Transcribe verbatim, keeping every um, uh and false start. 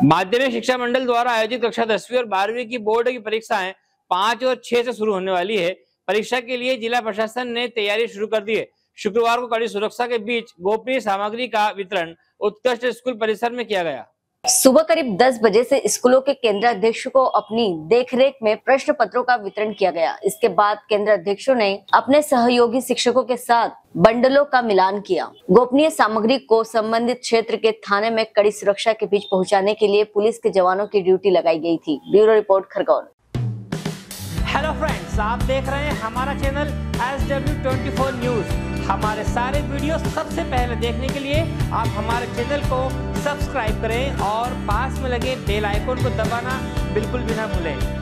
माध्यमिक शिक्षा मंडल द्वारा आयोजित कक्षा दसवीं और बारहवीं की बोर्ड की परीक्षाएं पाँच और छह से शुरू होने वाली है। परीक्षा के लिए जिला प्रशासन ने तैयारी शुरू कर दी है। शुक्रवार को कड़ी सुरक्षा के बीच गोपनीय सामग्री का वितरण उत्कृष्ट स्कूल परिसर में किया गया। सुबह करीब दस बजे से स्कूलों के केंद्राध्यक्ष को अपनी देखरेख में प्रश्न पत्रों का वितरण किया गया। इसके बाद केंद्राध्यक्षों ने अपने सहयोगी शिक्षकों के साथ बंडलों का मिलान किया। गोपनीय सामग्री को संबंधित क्षेत्र के थाने में कड़ी सुरक्षा के बीच पहुंचाने के लिए पुलिस के जवानों की ड्यूटी लगाई गई थी। Bureau report Khargone. Hello friends, आप देख रहे हैं हमारा channel S W twenty four news. हमारे सारे वीडियो सबसे पहले देखने के लिए आप हमारे चैनल को सब्सक्राइब करें और पास में लगे बेल आइकन को दबाना बिल्कुल भी ना भूलें।